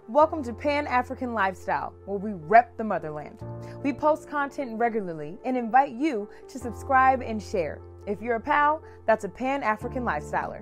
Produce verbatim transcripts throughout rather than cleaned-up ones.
Welcome to Pan-African Lifestyle, where we rep the motherland. We post content regularly and invite you to subscribe and share. If you're a pal, that's a Pan-African Lifestyler.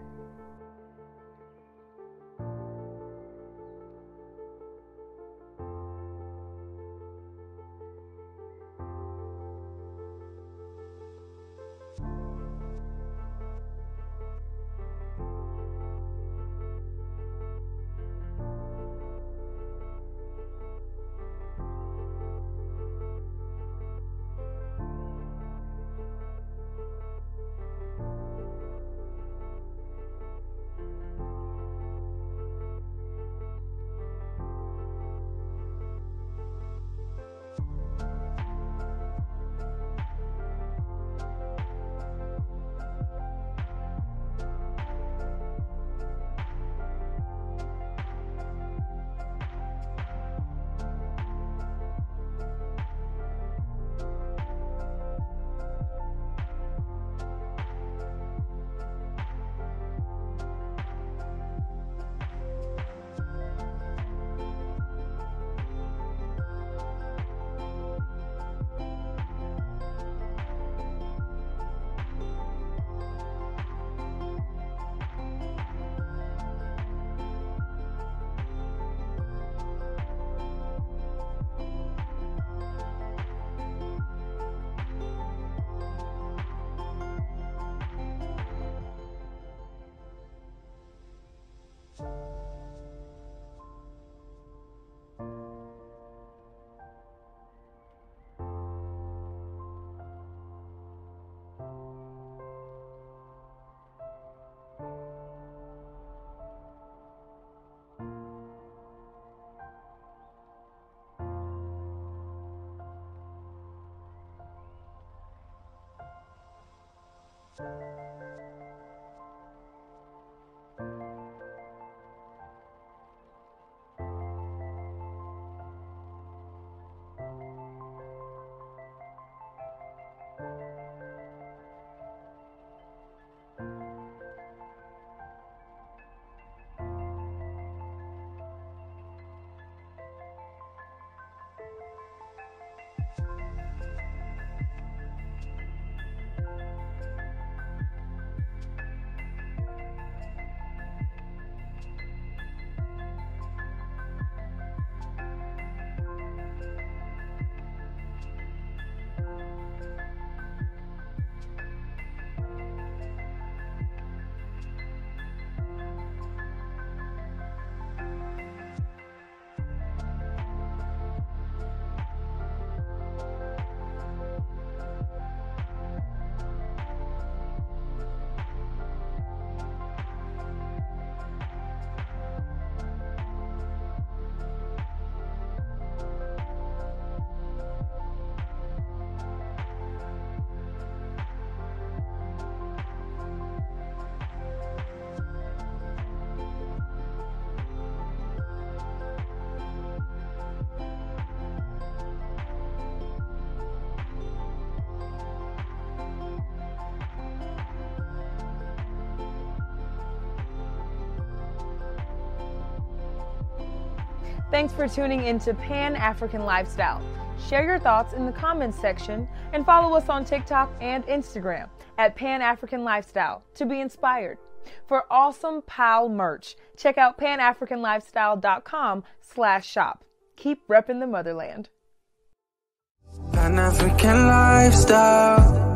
Thanks for tuning into Pan-African Lifestyle. Share your thoughts in the comments section and follow us on TikTok and Instagram at Pan-African Lifestyle to be inspired. For awesome pal merch, check out panafricanlifestyle.com slash shop. Keep repping the motherland. Pan-African Lifestyle.